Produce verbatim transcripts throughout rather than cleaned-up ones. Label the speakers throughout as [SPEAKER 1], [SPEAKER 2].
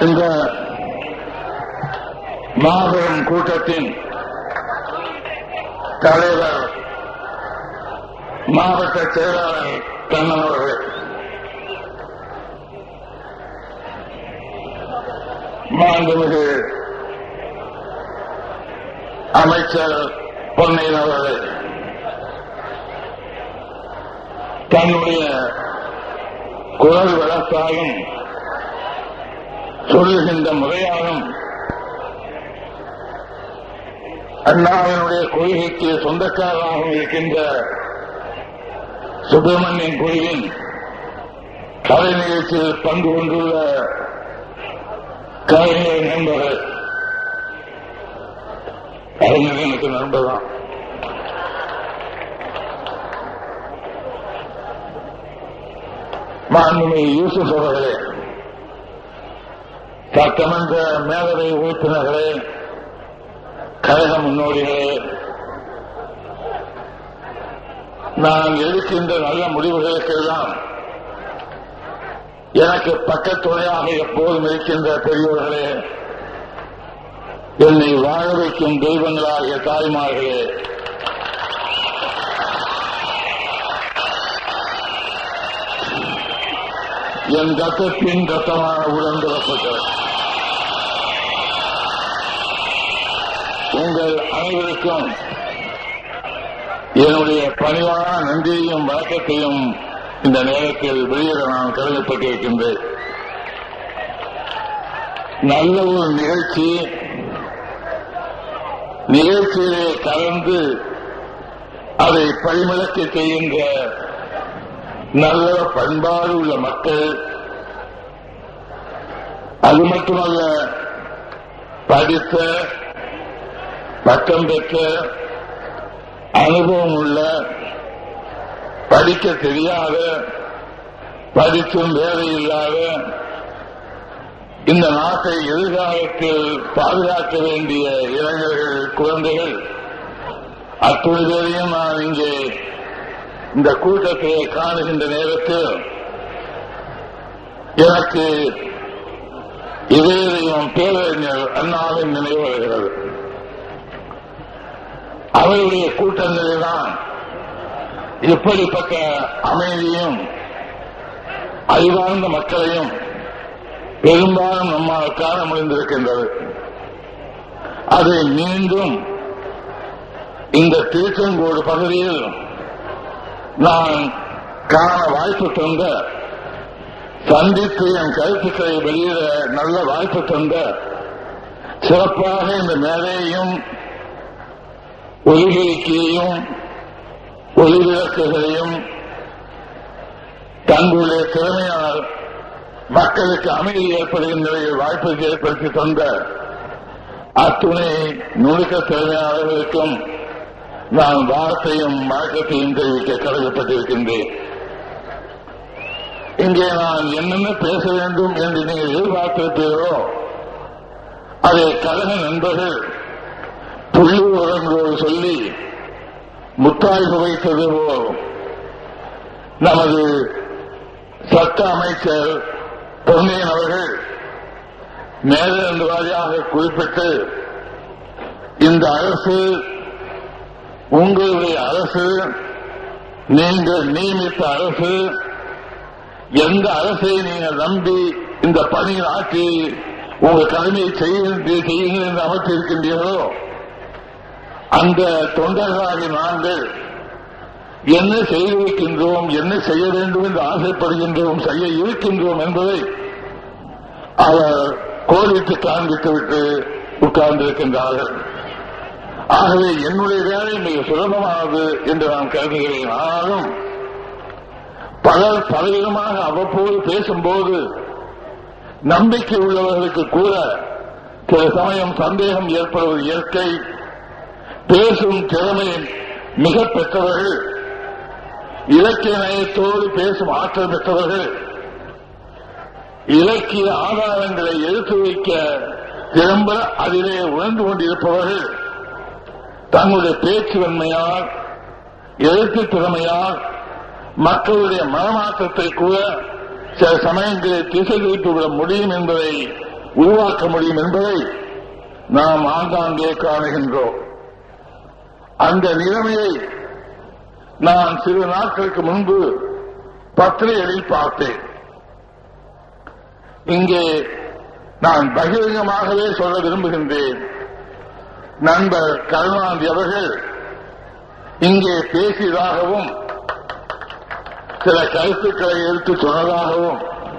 [SPEAKER 1] இந்த மாபெரும் கூட்டத்தின் தலைவர் மாவட்ட செயலாளர் கண்ணன் அவர்கள், மாண்புமிகு அமைச்சர் பொன்னையன் அவர்கள், தன்னுடைய குரல் வளர்த்தாலும் சொல்லுகின்ற முறையாலும் அண்ணாவினுடைய கொள்கைக்கு சொந்தக்காரராகவும் இருக்கின்ற சுப்பிரமணியன் குழுவின் கலை நிகழ்ச்சியில் பங்கு கொண்டுள்ள கலைஞர் நண்பர்கள், கலைஞர் எனக்கு நண்பர் தான். மாண்புமிகு யூசுப் அவர்களே, சட்டமன்ற மேலவை உறுப்பினர்களே, கழக முன்னோடிகளே, நான் எடுக்கின்ற நல்ல முடிவுகளுக்கெல்லாம் எனக்கு பக்கத்துணையாக எப்போதும் இருக்கின்ற பெரியோர்களே, என்னை வாழ வைக்கும் தெய்வங்களாகிய தாய்மார்களே, என் ரத்தத்தின் ரத்தமான உடன்பிறப்பட்டவர் உங்கள் அனைவருக்கும் என்னுடைய பணிவான நன்றியையும் வணக்கத்தையும் இந்த நேரத்தில் வெளியிட நான் கடமைப்பட்டிருக்கின்றேன். நல்ல ஒரு நிகழ்ச்சி, நிகழ்ச்சியிலே கலந்து அதை பரிமளக்க செய்கின்ற நல்ல பண்பாடு உள்ள மக்கள், அது மட்டுமல்ல படித்த பட்டம் பெற்ற அனுபவம் உள்ள, படிக்க தெரியாத, படித்தும் வேலை இல்லாத, இந்த நாட்டை எதிர்காலத்தில் பாதுகாக்க வேண்டிய இளைஞர்கள், குழந்தைகள் அத்துணை பேரையும் நான் இங்கே இந்த கூட்டத்தை காணுகின்ற நேரத்தில் எனக்கு இதே தெய்வம் பேரறிஞர் அண்ணாவின் நினைவு வருகிறது. அவருடைய கூட்டங்களில்தான் இப்படிப்பட்ட அமைதியும் அறிவார்ந்த மக்களையும் பெரும்பாலும் நம்மால் காண முடிந்திருக்கின்றது. அதை மீண்டும் இந்த திருச்செங்கோடு பகுதியில் நான் காண வாய்ப்பு தந்த, சந்தித்து என் கருத்துக்களை வெளியிட நல்ல வாய்ப்பு தந்த, சிறப்பாக இந்த மேலையையும் ஒலிபெருக்கியையும் ஒலிவிளக்குகளையும் தங்களுடைய திறமையால் மக்களுக்கு அமைதி ஏற்படுகின்ற வாய்ப்புகளை ஏற்படுத்தி தந்த அத்துணை நுணுக்க திறமையாளர்களுக்கும் நான் வார்த்தையும் வணக்கத்தையும் தெரிவிக்க கடமைப்பட்டிருக்கின்றேன். இங்கே நான் என்னென்ன பேச வேண்டும் என்று நீங்கள் எதிர்பார்த்திருப்பீர்களோ அதை கழக நண்பர்கள் புள்ளி உரங்களோடு சொல்லி முத்தாய்வு வைத்தது போல் நமது சட்ட அமைச்சர் பொன்னையன் அவர்கள் மேலிருந்து வாரியாக குறிப்பிட்டு, இந்த அரசு உங்களுடைய அரசு, நீங்கள் நியமித்த அரசு, எந்த அரசை நீங்கள் நம்பி இந்த பணியில் ஆற்றி உங்கள் கடமையை செய்யுங்கள் என்று அமைத்திருக்கின்றீர்களோ அந்த தொண்டர்களாகி நாங்கள் என்ன செய்திருக்கின்றோம், என்ன செய்ய வேண்டும் என்று ஆசைப்படுகின்றோம், செய்ய இருக்கின்றோம் என்பதை அவர் கோடிட்டு காண்பித்துவிட்டு உட்கார்ந்திருக்கின்றார்கள். ஆகவே என்னுடைய வேலை மிக சுலபமானது என்று நான் கருதுகிறேன். ஆனாலும் பலர் பலவிதமாக அவ்வப்போது பேசும்போது நம்பிக்கை உள்ளவர்களுக்கு கூட சில சமயம் சந்தேகம் ஏற்படுவது இயற்கை. பேசும் திறமை மிக பெற்றவர்கள், இலக்கிய நயத்தோடு பேசும் ஆற்றல் பெற்றவர்கள், இலக்கிய ஆதாரங்களை எடுத்து வைக்க திரும்ப அதிலே உணர்ந்து கொண்டிருப்பவர்கள் தங்களுடைய பேச்சு வன்மையால், எழுத்து திறமையால் மக்களுடைய மனமாற்றத்தை கூட சில சமயங்களில் திசை திருப்பிவிட முடியும் என்பதை உருவாக்க முடியும் என்பதை நாம் ஆங்காங்கே காணுகின்றோம். அந்த நிலைமையை நான் சில நாட்களுக்கு முன்பு பத்திரிகைகளில் பார்த்தேன். இங்கே நான் பகிரங்கமாகவே சொல்ல விரும்புகின்றேன். நண்பர் கருணாநிதி அவர்கள் இங்கே பேசியதாகவும் சில கருத்துக்களை எடுத்து சொன்னதாகவும்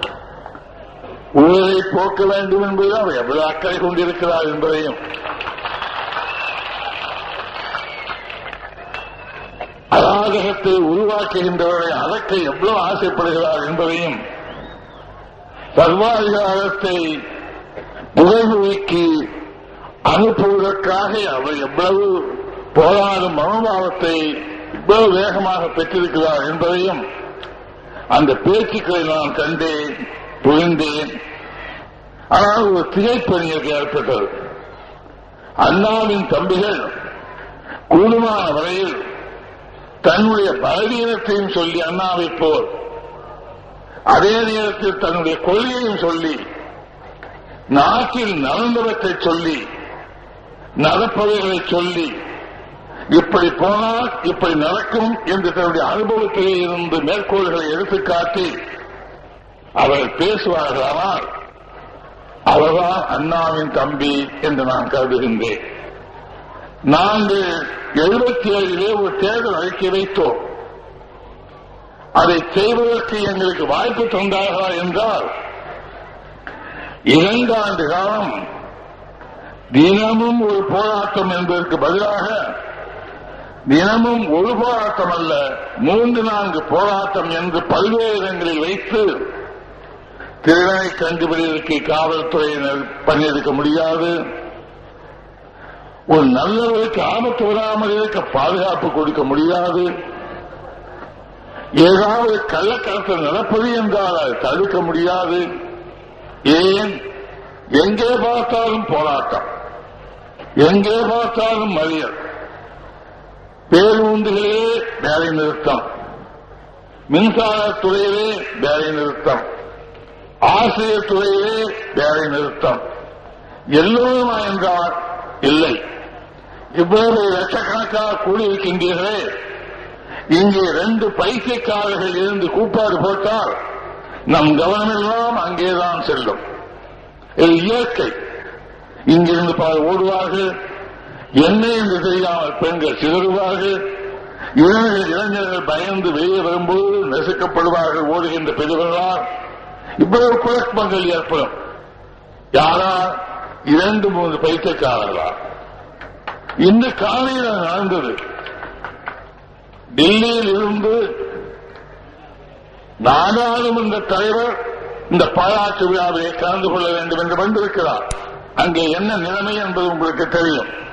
[SPEAKER 1] ஊழலை போக்க வேண்டும் என்பது அவர் எவ்வளவு அக்கறை கொண்டிருக்கிறார் என்பதையும், அராஜகத்தை உருவாக்குகின்றவரை அடக்க எவ்வளவு ஆசைப்படுகிறார் என்பதையும், சர்வாதிகாரத்தை புகைமுறைக்கு அனுப்புவதற்காக அவர் எவ்வளவு போராடும் மனோபாவத்தை இவ்வளவு வேகமாக பெற்றிருக்கிறார் என்பதையும் அந்த பேச்சுக்களை நான் கண்டேன், புரிந்தேன். ஆனால் ஒரு திகைப்பணி ஏற்பட்டது. அண்ணாவின் தம்பிகள் கூடுமான வரையில் தன்னுடைய பலவீனத்தையும் சொல்லி அண்ணாவை போல், அதே நேரத்தில் தன்னுடைய கொள்கையும் சொல்லி, நாட்டில் நடந்தவற்றை சொல்லி, நடப்பவைகளை சொல்லி, இப்படி போனால் இப்படி நடக்கும் என்று தன்னுடைய அனுபவத்திலே இருந்து மேற்கோள்களை எடுத்துக்காட்டி அவர்கள் பேசுவார்களானால் அவர்தான் அண்ணாவின் தம்பி என்று நான் கருதுகின்றேன். நாங்கள் எழுபத்தி ஏழிலே ஒரு தேர்தல் அறிக்கை வைத்தோம். அதை செய்வதற்கு எங்களுக்கு வாய்ப்பு தந்தார்களா என்றால், இரண்டாண்டு காலம் தினமும் ஒரு போராட்டம் என்பதற்கு பதிலாக தினமும் ஒரு போராட்டம் அல்ல, மூன்று நான்கு போராட்டம் என்று பல்வேறு இடங்களில் வைத்து திருடனை கண்டுபிடிப்பதற்கு காவல்துறையினர் பணியெடுக்க முடியாது, ஒரு நல்லவருக்கு ஆபத்து வராமல் இருக்க பாதுகாப்பு கொடுக்க முடியாது, ஏதாவது கள்ளக்கடத்தல் நடப்பது என்றால் அதை தடுக்க முடியாது. ஏன் எங்கே பார்த்தாலும் போராட்டம், எங்கே பார்த்தாலும் மறியல், பேருந்துகளே வேலை நிறுத்தம், மின்சாரத்துறையிலே வேலை நிறுத்தம், ஆசிரியர் துறையிலே வேலை நிறுத்தம். எல்லோருமா என்றால் இல்லை. இவ்வளவு லட்சக்கணக்காக கூடியிருக்கின்றீர்களே, இங்கே ரெண்டு பைத்தியக்காரர்கள் இருந்து கூப்பாடு போட்டால் நம் கவனமெல்லாம் அங்கேதான் செல்லும். இது இயற்கை. இங்கிருந்து பால் ஓடுவார்கள், என்ன என்று தெரியாமல் பெண்கள் சிதறுவார்கள், இளைஞர்கள் இளைஞர்கள் பயந்து வெளியே வரும்போது நெசுக்கப்படுவார்கள் ஓடுகின்ற பெரியவர்களால். இவ்வளவு குழப்பங்கள் ஏற்படும். யாரா? இரண்டு மூன்று பைத்தியக்காரர்களா? இந்த காலையில் நடந்தது. டெல்லியில் இருந்து நாடாளுமன்ற தலைவர் இந்த பாராட்டு விழாவிலே கலந்து கொள்ள வேண்டும் என்று வந்திருக்கிறார். அங்கே என்ன நிலைமை என்பது உங்களுக்கு தெரியும்.